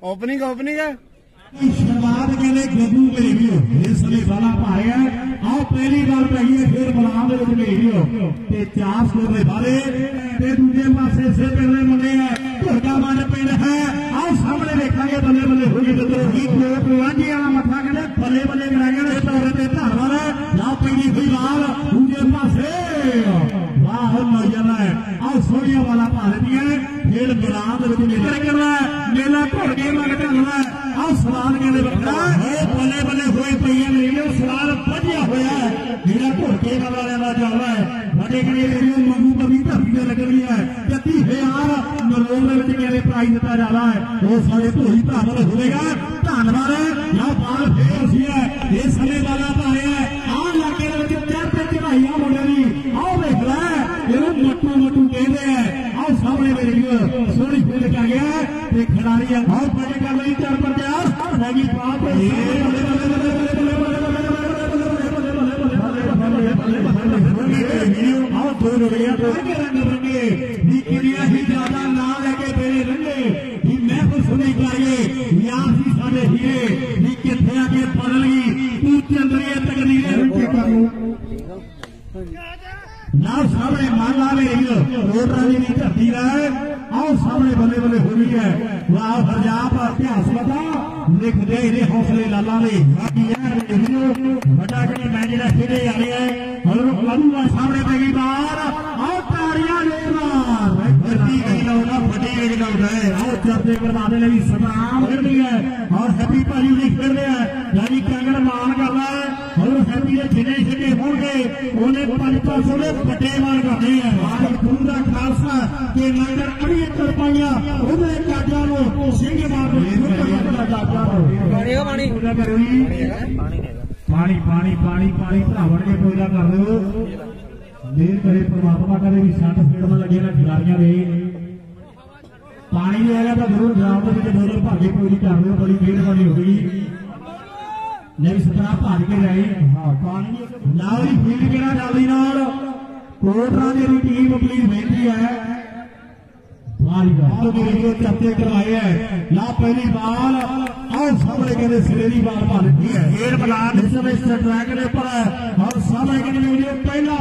Opening opening है शुरुआत के लिए गद्दू भेजियो इसलिए वाला पाया आओ पहली बार कहिए फिर बलाम दे भेजियो ते 4 स्कोर दे बारे ते दूजे पासे से पहले मुंडे है घोड़ा मन पिंड है आओ सामने देखेंगे बल्ले बल्ले हो गई तो ही कोट वांजी वाला मथा कहते बल्ले बल्ले कराएंगे इस तौर पे धरवार ना पहली हुई बाल दूजे पासे वाह मजा है आओ सोनिया वाला भारतीय फिर बलाम दे निकल करना मेला घोड़े मन चलना आओ सवाल कहते बच्चा बल्ले बल्ले हुए पई है सवाल बढ़िया होया मेरा घोड़े वाले का चलना है बड़े कहने मंगू कभी धरती से लगनी है 30000 नरोल कहते प्राइज दिता जा रहा है वो सारे धोई भरावर होगा धन्यवाद या बाल फेर सी है ये समय वाला भारे है आ इलाके चढ़ते चढ़ाइया मुंडे की आओ देख लै मट्टू मट्टू कहते हैं आओ सामने मेरे सोनी फील्ड कर गया खिलाड़ी और बड़े कर रही चढ़ पर ज्यादा ना लगे मेरे रंगे महफूस नहीं करिए साढ़े हीरे कितने आगे बदल गई तू चल रही है तकनीर ना सामने मान ला रही रोडरानी की धरती है आओ सामने बल्ले बल्ले हो रही है वाह पंजाब इतिहास बता लिख दे इन्हें हौसले लाला ने बड़ा कहीं मैच का खेले जा रहे हैं और लड़ूगा सामने पहली बार आओ तारियां आओ चर्चे करवाने लगी सतराम खेल रही है और हैप्पी भाजी भी खेल रहे हैं यानी कांगड़ मान कर रहा है और हैप्पी ने जिन्हें छिटे होंगे उन्हें 500 ने बड़े मान करते हैं गुरु का खालसा के लंगर अड़ी कर पाइया उन्हें काजा लो सिंह मार पानी पानी पानी पानी भरावन के कोयला कर रहे हो देर करे परमात्मा करे भी 60 फीट में लगे ना खिलाड़ियां दे पानी नहीं आएगा तो जरूर ग्राउंड में बोलर भागे पूरी कर रहे हो बड़ी मेहरबानी हो गई नहीं सतरा भाग के जाए ना ही फील्ड केड़ा जल्दी नाल कोटरा की टीम अपनी बेनती है चर्चे करवाए है ना पहली बाल आओ सामने कहते सिरे की बाल भारती है गेर बलान इस समय ट्रैक के ऊपर है और सामने कहते पहला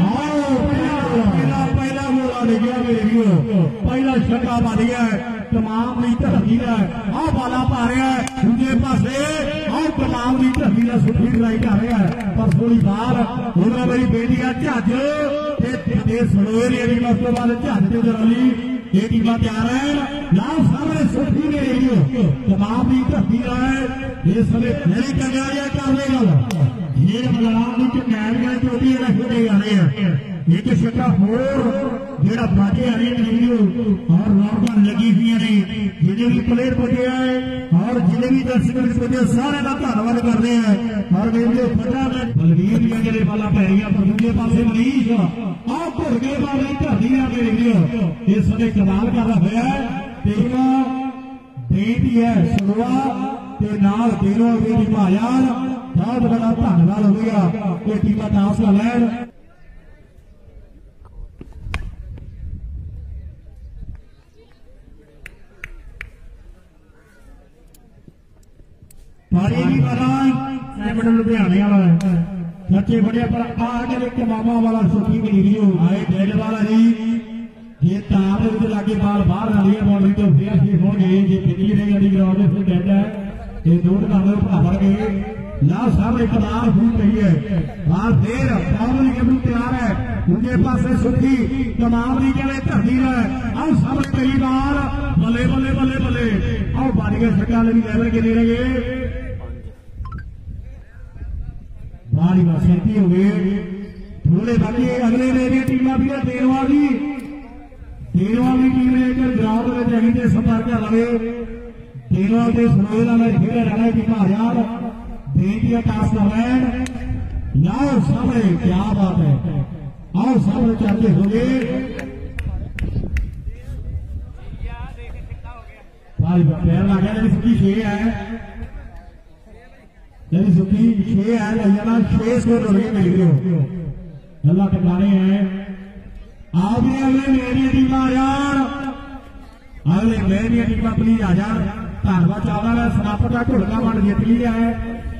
पहला गोला गया मेरे पहला छक्का मारी है तमाम की धरती है आओ बाला पा रहा है दूजे पासे आओ तमाम की धरती का सुठी लड़ाई कर रहा है पर थोड़ी बार होना मेरी बेटी है जज सड़ोर उस तो बाद जज से जराली ये टीम तैयार है लाल सामने सुठी ने रही तमाम की धरती है ये समय नहीं कगारिया कर लेगा ये बलराम की कैरिया चोटी खेले जा रहे हैं एक छक्का होर जेड़ा बाजे आ रही है और रौनक लगी हुई ने जिन्हें भी प्लेयर पहुंचे हैं और जिन्हें भी दर्शक पहुंचे सारे का धन्यवाद कर रहे हैं और मेरे पता है बलवीर भी अगले वाला पै गया पर दूसरे पासे मनीष आओ घोड़े वाली धरती है मेरे इस समय कमाल कर रहा है देखना बेटी है सुनवा ते नाल तीनों भी निभाया बहुत बड़ा धन्यवाद हो गया ये टीम का हौसला लैन पारी भी बना लुधियाने वाला बच्चे बड़े पर आगे मामा वाला सुखी गलीरियो आए डेल वाला ही ये तार लागे बाल बाहर आ रही है बाउंड्री तो फेयर ही होंगे ये बिजली नहीं गड़ी ग्राउंड में डेड है ये नोट कर लो भावर गए ना सामने कमाल भूल रही है बाल देर बाउंड्री के भी तैयार है उनके पास सुखी कमाल के लिए धरती है और सामने पहली बार बल्ले बल्ले बल्ले बल्ले और बारी का छक्का लेवल के ले रहे बारी का सेंटी हो गए थोड़े बाकी अगले मेरी टीम भी है तेरवा की टीम ने ग्राउंड में चाहिए संपर्क लगे तेरवा के सुनोला में खेल रहा है टीम हजार बेटिया टास्क लैंड लाओ सामने क्या बात है आओ सामने चाहते हो गए पैर लग गया सुखी 6 है सुखी 6 है लैया 6 स्कोर हो गए मिल गए अल्लाह के गाने हैं आप अगले मेरी टीम यार अगले मैच दी टीम अपनी आ जा धन्यवाद चाहता है समाप्त का ढोलका मंड जित लिया है।